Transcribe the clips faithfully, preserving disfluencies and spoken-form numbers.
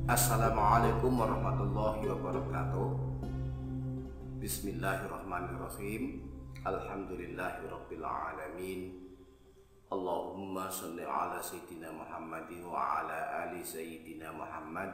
Assalamualaikum warahmatullahi wabarakatuh. Bismillahirrahmanirrahim. Alhamdulillahirabbil alamin. Allahumma shalli ala sayyidina Muhammadin wa ala ali sayyidina Muhammad.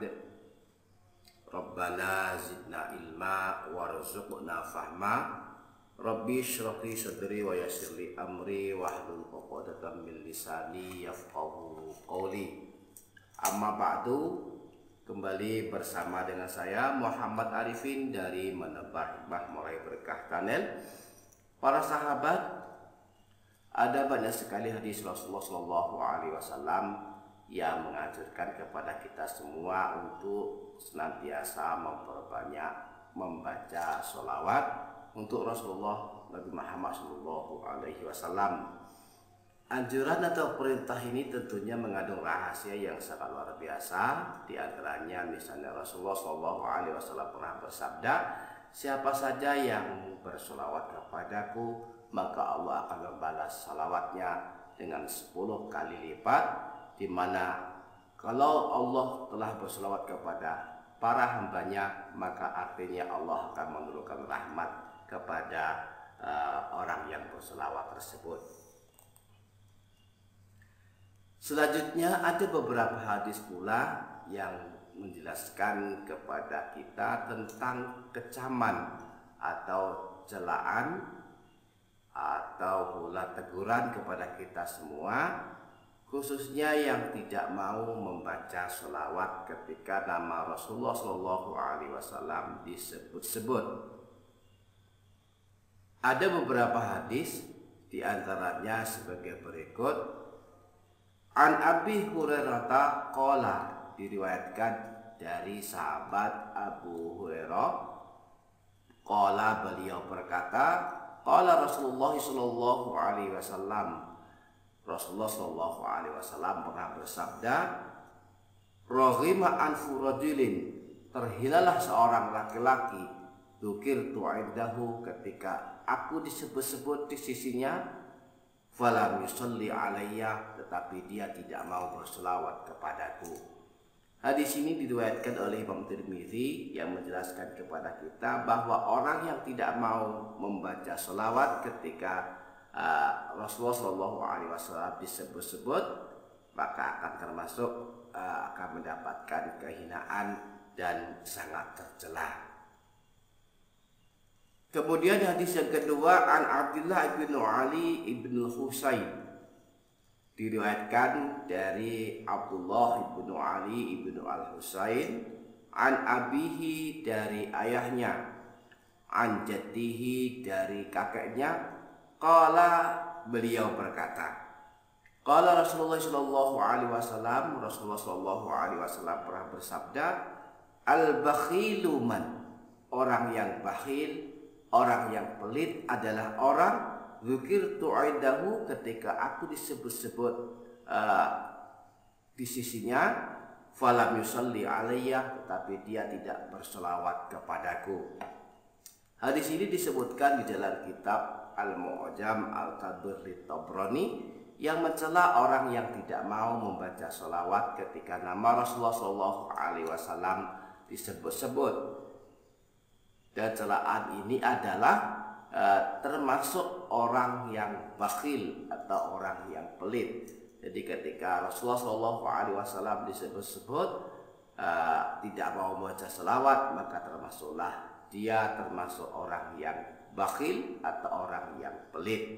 Rabbana zidna ilma warzuqna fahma. Rabbi shrah li sadri wa yassir li amri wahlul 'uqdatam min lisani yafqahu qawli. Amma ba'du. Kembali bersama dengan saya Muhammad Arifin dari Menebar Hikmah Meraih Berkah Channel. Para sahabat, ada banyak sekali hadis Rasulullah Shallallahu Alaihi Wasallam yang menganjurkan kepada kita semua untuk senantiasa memperbanyak membaca sholawat untuk Rasulullah Nabi Muhammad Shallallahu Alaihi Wasallam. Anjuran atau perintah ini tentunya mengandung rahasia yang sangat luar biasa. Di antaranya misalnya Rasulullah shallallahu alaihi wasallam pernah bersabda, siapa saja yang bersolawat kepadaku, maka Allah akan membalas salawatnya dengan sepuluh kali lipat. Dimana kalau Allah telah bersolawat kepada para hambanya, maka artinya Allah akan menurunkan rahmat kepada uh, orang yang bersolawat tersebut. Selanjutnya ada beberapa hadis pula yang menjelaskan kepada kita tentang kecaman atau celaan atau pula teguran kepada kita semua, khususnya yang tidak mau membaca sholawat ketika nama Rasulullah Shallallahu Alaihi Wasallam disebut-sebut. Ada beberapa hadis, diantaranya sebagai berikut. An Abi Hurairah qala, diriwayatkan dari sahabat Abu Hurairah, qala, beliau berkata, qala Rasulullah sallallahu alaihi wasallam, Rasulullah sallallahu alaihi wasallam pernah bersabda, raghima anfu rajulin, terhilalah seorang laki-laki, dzukirtu indahu, ketika aku disebut-sebut di sisinya, falam yusalli alayya, tetapi dia tidak mau berselawat kepadaku. Hadis ini diriwayatkan oleh Imam Tirmidzi yang menjelaskan kepada kita bahwa orang yang tidak mau membaca selawat ketika uh, Rasulullah Shallallahu Alaihi Wasallam disebut-sebut, maka akan termasuk uh, akan mendapatkan kehinaan dan sangat tercela. Kemudian hadis yang kedua, an Abdullah ibn Ali ibn Husain, diriwayatkan dari Abdullah ibn Ali ibn al-Husain, an abihi, dari ayahnya, an jaddihi, dari kakeknya, qala, beliau berkata, qala Rasulullah sallallahu alaihi wasallam, Rasulullah sallallahu alaihi wasallam pernah bersabda, al-bakhilu man, orang yang bakhil, orang yang pelit adalah orang, dzukirtu indahu, ketika aku disebut-sebut uh, di sisinya, falam yusalli alayya, tetapi dia tidak berselawat kepadaku. Hadis ini disebutkan di dalam kitab Al-Mu'jam Al-Kabir Tabrani yang mencela orang yang tidak mau membaca selawat ketika nama Rasulullah shallallahu alaihi wasallam disebut-sebut. Dan celaan ini adalah uh, termasuk orang yang bakhil atau orang yang pelit. Jadi ketika Rasulullah shallallahu alaihi wasallam disebut-sebut uh, tidak mau membaca selawat, maka termasuklah dia termasuk orang yang bakhil atau orang yang pelit.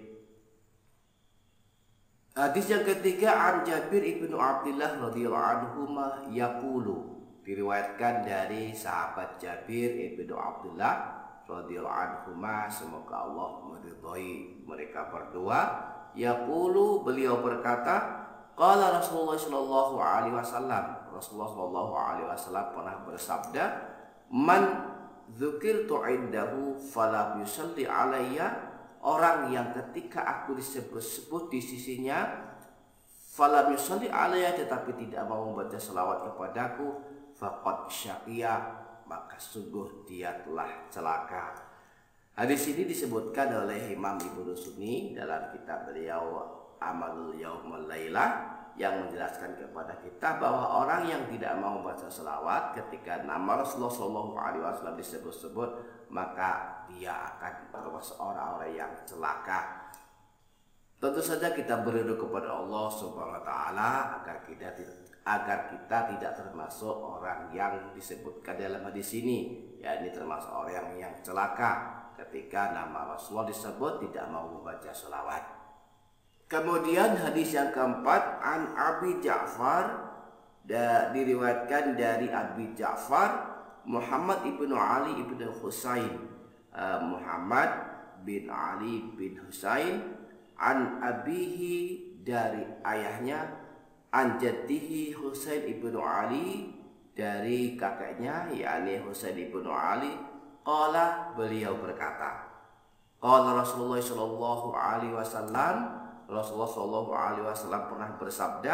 Hadis yang ketiga, an Jabir ibnu Abdullah radhiyallahu anhu yaqulu, diriwayatkan dari sahabat Jabir ibnu Abdullah radhiyallahu anhu, semoga Allah meridhai mereka berdua, yaqulu, beliau berkata, qala Rasulullah sallallahu alaihi wasallam, Rasulullah sallallahu alaihi wasallam pernah bersabda, man dzukirtu indahu falam yusalli alayya, orang yang ketika aku disebut-sebut di sisinya, falam yusalli alayya, tetapi tidak mau membaca selawat kepadaku, faqad syaqiya, maka sungguh dia telah celaka. Hadis ini disebutkan oleh Imam Ibnu Sunni dalam kitab beliau Amalul Yaum wal Lailah yang menjelaskan kepada kita bahwa orang yang tidak mau membaca selawat ketika nama Rasulullah shallallahu alaihi wasallam disebut-sebut, maka dia akan termasuk orang-orang yang celaka. Tentu saja kita berdoa kepada Allah Subhanahu wa taala agar kita agar kita tidak termasuk orang yang disebutkan dalam hadis ini, yakni termasuk orang yang, yang celaka ketika nama Rasulullah disebut tidak mau membaca selawat. Kemudian hadis yang keempat, an Abi Ja'far, da, diriwayatkan dari Abi Ja'far Muhammad ibnu Ali ibnu Husain, uh, Muhammad bin Ali bin Husain, an abihi, dari ayahnya, an jaddihi Husain ibnu Ali, dari kakeknya yakni Husain ibnu Ali, qala, beliau berkata, qala Rasulullah sallallahu alaihi wasallam, Rasulullah shallallahu alaihi wasallam pernah bersabda,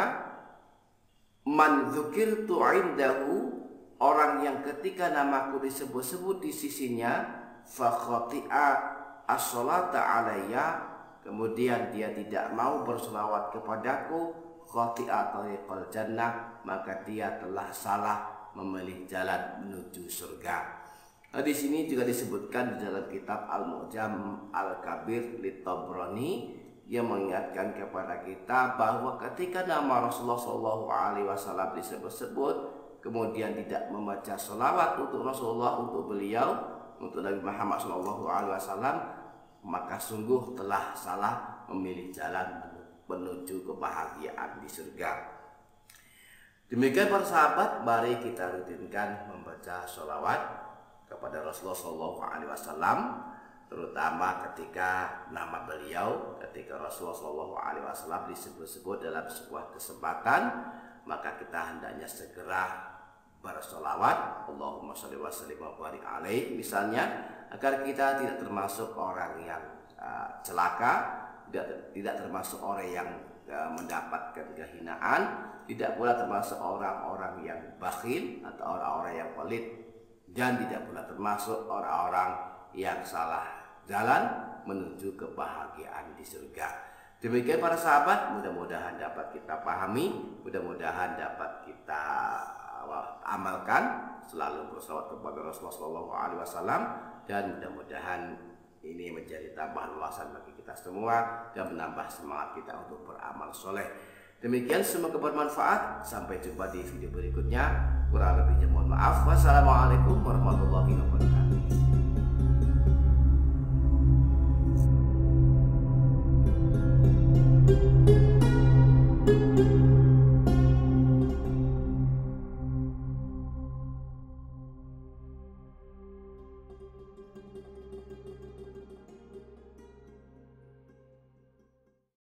man dzukirtu indahu, orang yang ketika namaku disebut-sebut di sisinya, fa khati'a as-salata alayya, kemudian dia tidak mau berselawat kepadaku, khati'a tariqal jannah, maka dia telah salah memilih jalan menuju surga. Nah, di sini juga disebutkan di dalam kitab Al-Mu'jam Al-Kabir li Tabrani, yang mengingatkan kepada kita bahwa ketika nama Rasulullah shallallahu alaihi wasallam disebut-sebut, kemudian tidak membaca sholawat untuk Rasulullah, untuk beliau, untuk Nabi Muhammad shallallahu alaihi wasallam, maka sungguh telah salah memilih jalan menuju kebahagiaan di surga. Demikian para sahabat, mari kita rutinkan membaca sholawat kepada Rasulullah shallallahu alaihi wasallam, terutama ketika nama beliau, ketika Rasulullah shallallahu alaihi wasallam disebut-sebut dalam sebuah kesempatan, maka kita hendaknya segera bersolawat, Allahumma sholli wa sallim wa barik alaih, misalnya, agar kita tidak termasuk orang yang uh, celaka, tidak, tidak termasuk orang yang uh, mendapatkan kehinaan, tidak pula termasuk orang-orang yang bakhil atau orang-orang yang pelit, dan tidak pula termasuk orang-orang yang salah jalan menuju kebahagiaan di surga. Demikian para sahabat, mudah-mudahan dapat kita pahami, mudah-mudahan dapat kita amalkan, selalu berselawat kepada Rasulullah shallallahu alaihi wasallam, dan mudah-mudahan ini menjadi tambahan wawasan bagi kita semua dan menambah semangat kita untuk beramal soleh. Demikian, semoga bermanfaat. Sampai jumpa di video berikutnya. Kurang lebihnya mohon maaf. Wassalamualaikum warahmatullahi wabarakatuh.